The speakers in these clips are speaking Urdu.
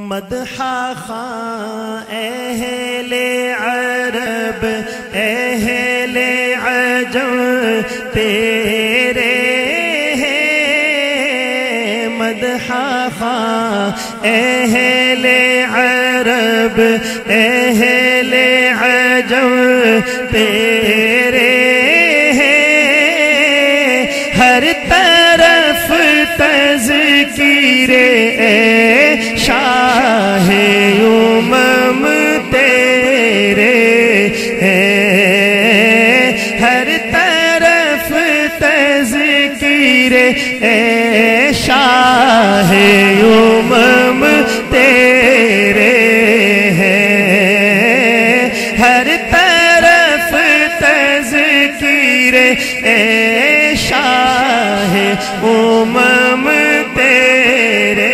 مدح خواں اہل عرب اہل عجم تیرے ہیں، مدح خواں اہل عرب اہل عجم تیرے ہیں، ہر طرف تذکیر شاہ امم تیرے ہیں، ہر طرف تذکیر شاہ امم تیرے ہیں، ہر طرف تذکیر شاہ امم تیرے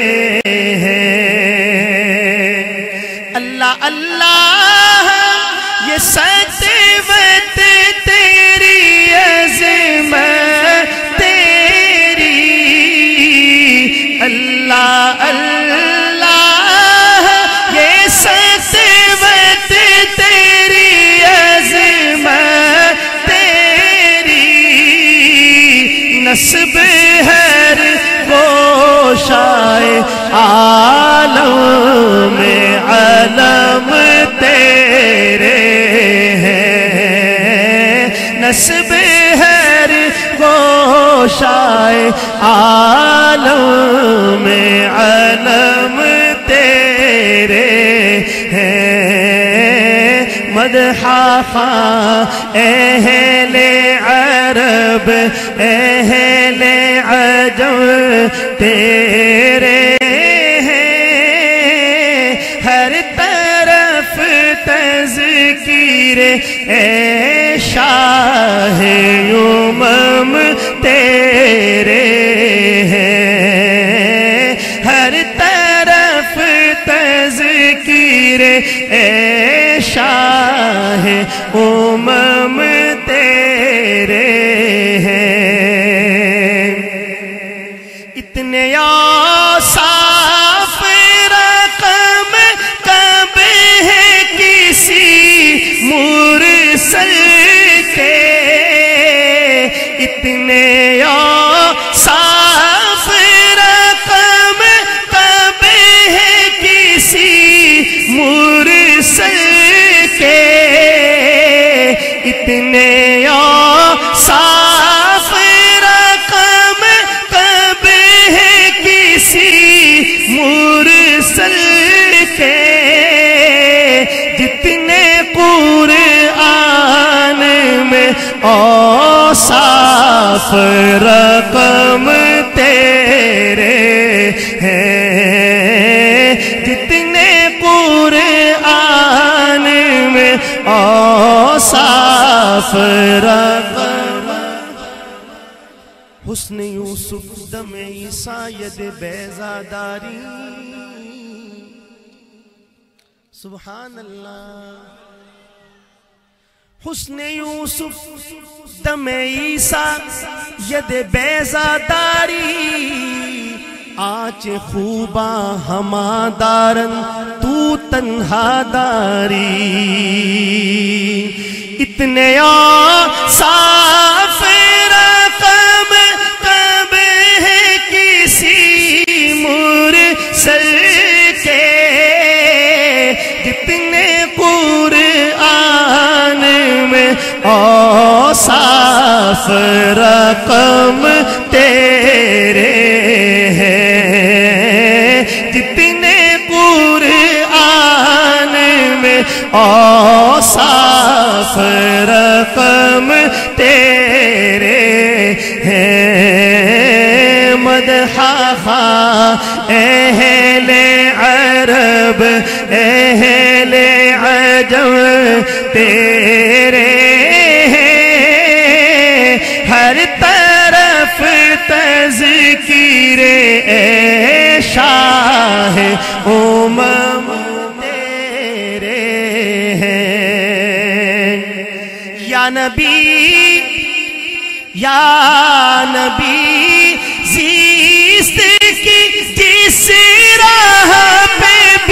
اللہ اللہ، یہ سطوت تیری عظمت تیری، اللہ اللہ، یہ سطوت تیری عظمت تیری، نسب ہر گوشائے عالم میں علم تیرے ہیں، نسب ہر گوشائے عالم میں علم تیرے ہیں، مدح خواں اہل عرب اہل عجم تیرے ہر طرف تذکیر شاہ امم تیرے ہیں، ہر طرف تذکیر شاہ امم تیرے ہیں، اتنے صاف رقم کب ہے کسی مرسل کے، اتنے صاف رقم کب ہے کسی مرسل کے، اتنے صاف رقم کب ہے کسی مرسل کے، جتنے قرآن میں اوصاف رقم تیرے ہیں، جتنے قرآن میں اوصاف رقم، حسن یوسف دم عیسیٰ ید بیضاداری، سبحان اللہ، حسن یوسف دم عیسیٰ ید بیضاداری، آنچ خوباں ہما دارن تو تنہا داری، اتنے صاف رقم کب ہے کسی مرسل کے، جتنے قرآن میں اوصاف رقم تیرے ہیں، جتنے قرآن میں اوصاف رقم تیرے ہیں، مدح خواں اہل عرب اہل عجم تیرے ہیں، ہر طرف تذکیر شاہ امم تیرے ہیں، یا نبی یا نبی زیست کی جس راہ پہ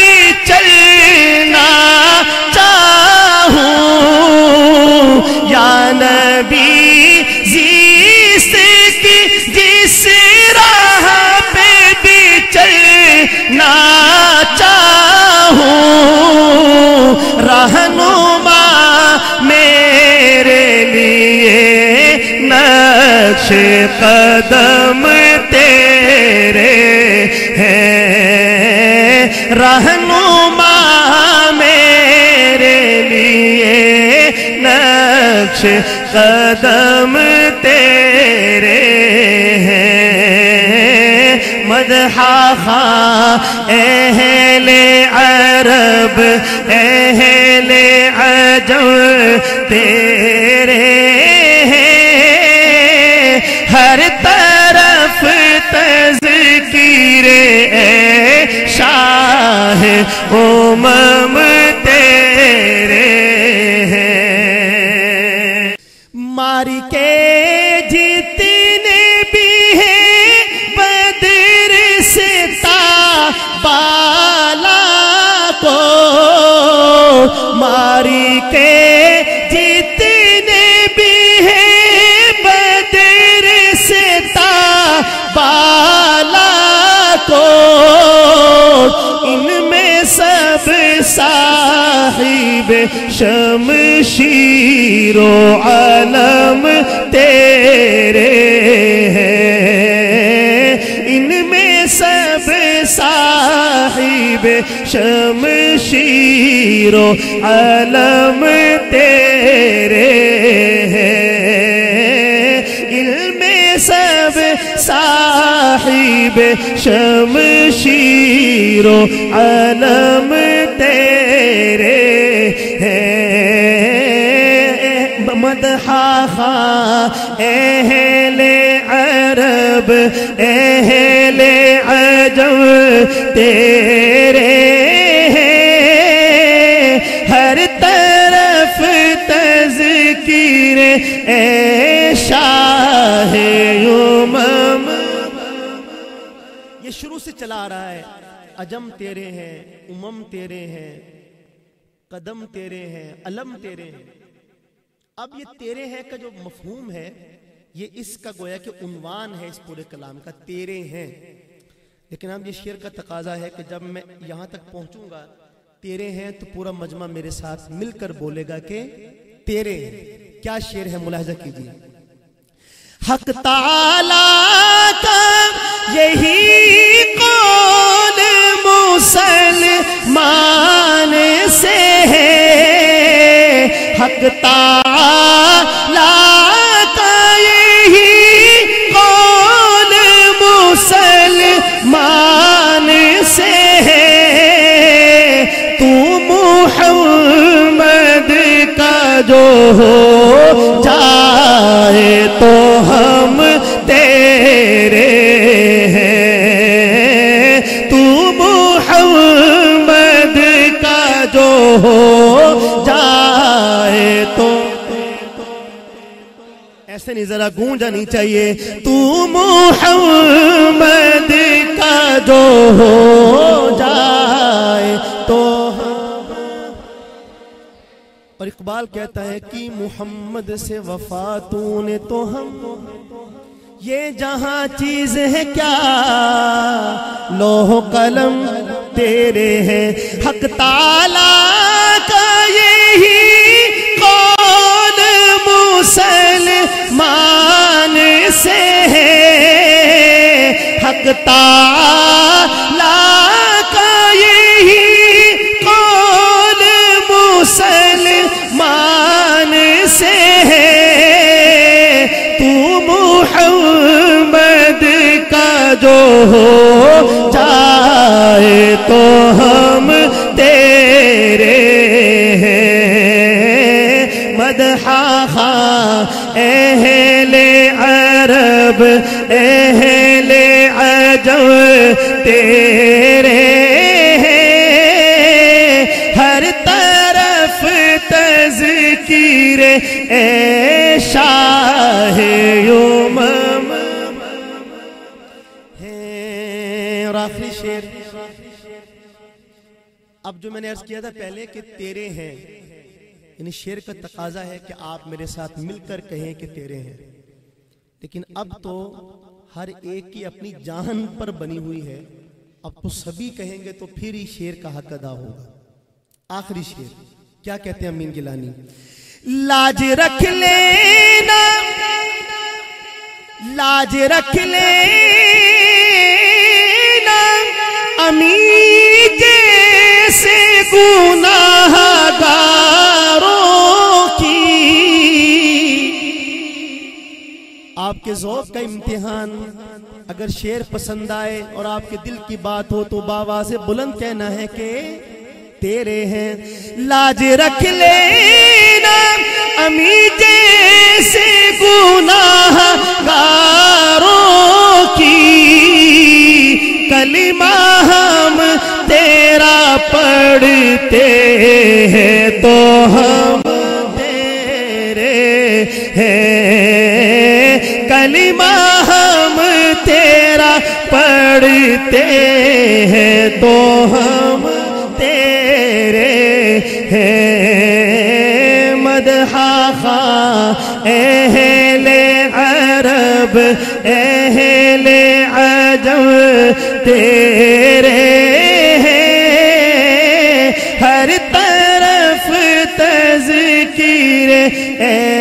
رہنما میرے لیے نقش قدم تیرے ہیں مدح خواہ اہل عرب اہل عجم تیرے ہیں ہر طرف تذکیر اے شاہ امم تیرے ہیں ماری کے جتنے بھی ہیں بدر سے تا بالا کو ماری کے جتنے بھی ہیں بدر سے تا بالا کو ان میں سب صاحب شمشیر و علم تیرے ہیں ان میں سب صاحب شمشیر و علم تیرے ہیں ان میں سب صاحب شمشیر و علم تیرے ہیں مدح خواہ اہل عرب اہل عجم تیرے ہیں ہر طرف تذکیر اے شاہ امم یہ شروع سے چلا آ رہا ہے عجم تیرے ہیں امم تیرے ہیں قدم تیرے ہیں علم تیرے ہیں اب یہ تیرے ہیں کا جو مفہوم ہے یہ اس کا گویا کہ عنوان ہے اس پورے کلام کا تیرے ہیں لیکن اب یہ شعر کا تقاضا ہے کہ جب میں یہاں تک پہنچوں گا تیرے ہیں تو پورا مجمع میرے ساتھ مل کر بولے گا کہ تیرے ہیں کیا شعر ہے ملاحظہ کیجئے حق تعالیٰ کا یہی قول مسلمان سے ہے حق تعالیٰ کا یہی قول مسلمان سے ہے تو محمد کا جو ہو جائے تو ہم تیرے ہیں تو محمد کا جو ہو جائے تو ایسے نہیں ذرا گونجا نہیں چاہیے تو محمد کا جو ہو جائے تو اور اقبال کہتا ہے کہ محمد سے وفا تو نے تو ہم یہ جہاں چیز ہے کیا لوح قلم تیرے ہیں حق تعالیٰ کا یہی قول مسلمان سے ہے حق تعالیٰ کا یہی قول مسلمان سے ہے تو محمد کا جو ہو جائے تو ہم تیرے ہیں مدح خواہ اہل عرب اہل عجم تیرے ہیں ہر طرف تذکیر اے شاہ امم اور آخری شعر اب جو میں نے عرض کیا تھا پہلے کہ تیرے ہیں یعنی شعر کا تقاضا ہے کہ آپ میرے ساتھ مل کر کہیں کہ تیرے ہیں لیکن اب تو ہر ایک کی اپنی جان پر بنی ہوئی ہے اب تو سبھی کہیں گے تو پھر ہی شعر کا حق ادا ہوگا آخری شعر کیا کہتے ہیں امین گیلانی لاج رکھ لینا لاج رکھ لینا امین گناہگاروں کی. آپ کے ذوق کا امتحان. اگر شعر پسند آئے اور آپ کے دل کی بات ہو تو باواز بلند کہنا ہے کہ تیرے ہیں. لاج رکھ لینا امی جیسے گناہگاروں کی. کلمہ ہم تیرا پڑھتے ہیں تو ہم تیرے ہیں. کلمہ ہم تیرا پڑھتے ہیں تو ہم تیرے ہیں. مدح خواہ اہل عرب اہل عجم تیرے ہیں. ہر طرف تذکیر